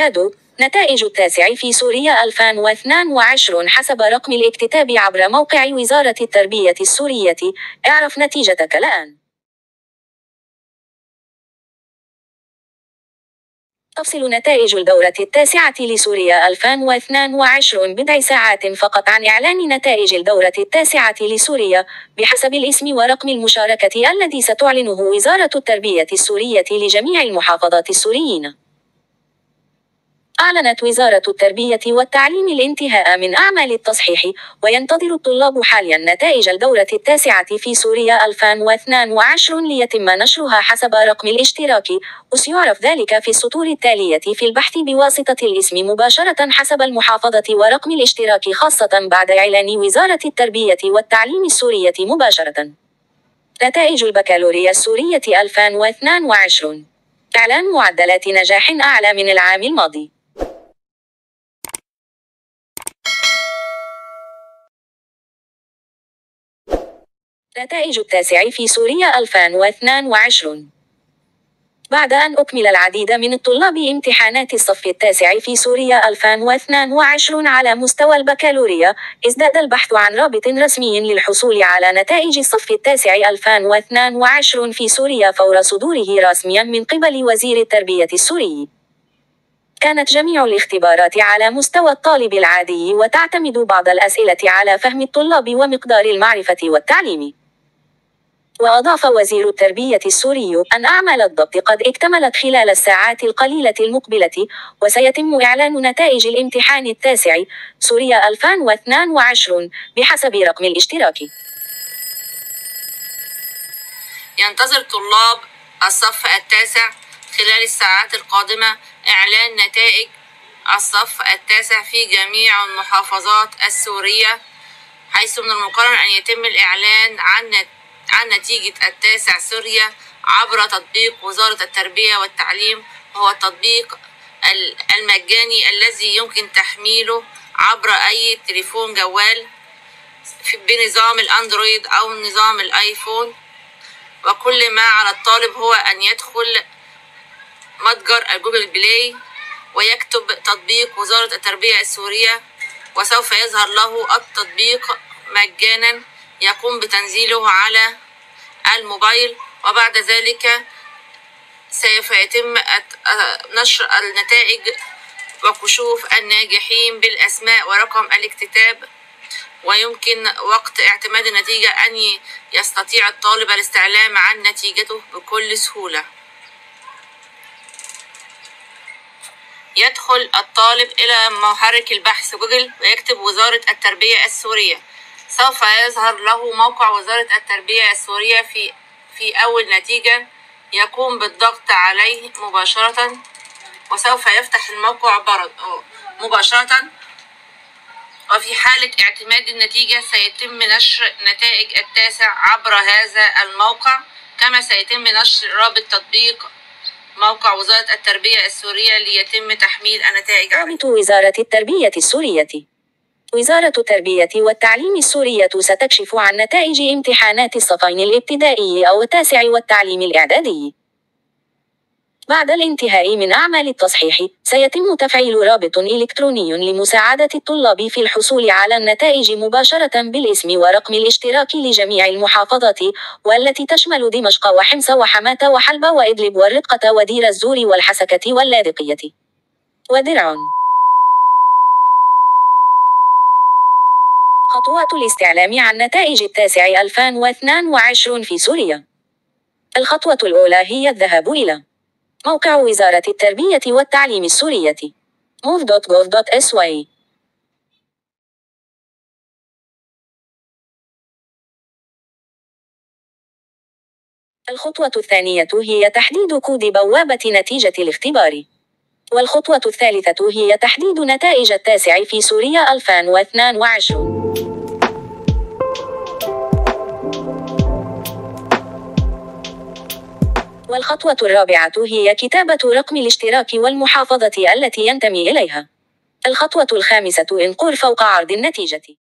كادو. نتائج التاسع في سوريا 2022 حسب رقم الاكتتاب عبر موقع وزارة التربية السورية. اعرف نتيجتك الآن. تفصل نتائج الدورة التاسعة لسوريا 2022 بضع ساعات فقط عن إعلان نتائج الدورة التاسعة لسوريا بحسب الاسم ورقم المشاركة الذي ستعلنه وزارة التربية السورية لجميع المحافظات السوريين. أعلنت وزارة التربية والتعليم الانتهاء من أعمال التصحيح، وينتظر الطلاب حاليا نتائج الدورة التاسعة في سوريا 2022 ليتم نشرها حسب رقم الاشتراك، وسيعرف ذلك في السطور التالية في البحث بواسطة الاسم مباشرة حسب المحافظة ورقم الاشتراك خاصة بعد إعلان وزارة التربية والتعليم السورية مباشرة. نتائج البكالوريا السورية 2022. إعلان معدلات نجاح أعلى من العام الماضي. نتائج التاسع في سوريا 2022. بعد أن أكمل العديد من الطلاب امتحانات الصف التاسع في سوريا 2022 على مستوى البكالوريا، ازداد البحث عن رابط رسمي للحصول على نتائج الصف التاسع 2022 في سوريا فور صدوره رسميا من قبل وزير التربية السوري. كانت جميع الاختبارات على مستوى الطالب العادي، وتعتمد بعض الأسئلة على فهم الطلاب ومقدار المعرفة والتعليم. وأضاف وزير التربية السوري أن أعمال الضبط قد اكتملت خلال الساعات القليلة المقبلة، وسيتم إعلان نتائج الامتحان التاسع سوريا 2022 بحسب رقم الاشتراك. ينتظر طلاب الصف التاسع خلال الساعات القادمة إعلان نتائج الصف التاسع في جميع المحافظات السورية، حيث من المقرر أن يتم الإعلان عن نتيجة التاسع سوريا عبر تطبيق وزارة التربية والتعليم، وهو التطبيق المجاني الذي يمكن تحميله عبر أي تليفون جوال بنظام الأندرويد أو نظام الآيفون. وكل ما على الطالب هو أن يدخل متجر الجوجل بلاي ويكتب تطبيق وزارة التربية السورية، وسوف يظهر له التطبيق مجانا، يقوم بتنزيله على الموبايل، وبعد ذلك سوف يتم نشر النتائج وكشوف الناجحين بالأسماء ورقم الاكتتاب، ويمكن وقت اعتماد النتيجة أن يستطيع الطالب الاستعلام عن نتيجته بكل سهولة. يدخل الطالب إلى محرك البحث جوجل ويكتب وزارة التربية السورية، سوف يظهر له موقع وزارة التربية السورية في أول نتيجة، يقوم بالضغط عليه مباشرة وسوف يفتح الموقع مباشرة. وفي حالة اعتماد النتيجة سيتم نشر نتائج التاسع عبر هذا الموقع، كما سيتم نشر رابط تطبيق موقع وزارة التربية السورية ليتم تحميل النتائج. رابط وزارة التربية السورية. وزارة التربية والتعليم السورية ستكشف عن نتائج امتحانات الصفين الابتدائي أو التاسع والتعليم الإعدادي. بعد الانتهاء من أعمال التصحيح، سيتم تفعيل رابط إلكتروني لمساعدة الطلاب في الحصول على النتائج مباشرة بالاسم ورقم الاشتراك لجميع المحافظات، والتي تشمل دمشق وحمص وحماة وحلب وإدلب والرقة ودير الزور والحسكة واللاذقية ودرعا. خطوات الاستعلام عن نتائج التاسع 2022 في سوريا. الخطوة الأولى هي الذهاب إلى موقع وزارة التربية والتعليم السورية move.gov.sy. الخطوة الثانية هي تحديد كود بوابة نتيجة الاختبار. والخطوة الثالثة هي تحديد نتائج التاسع في سوريا 2022. والخطوة الرابعة هي كتابة رقم الاشتراك والمحافظة التي ينتمي إليها. الخطوة الخامسة إنقاذ فوق عرض النتيجة.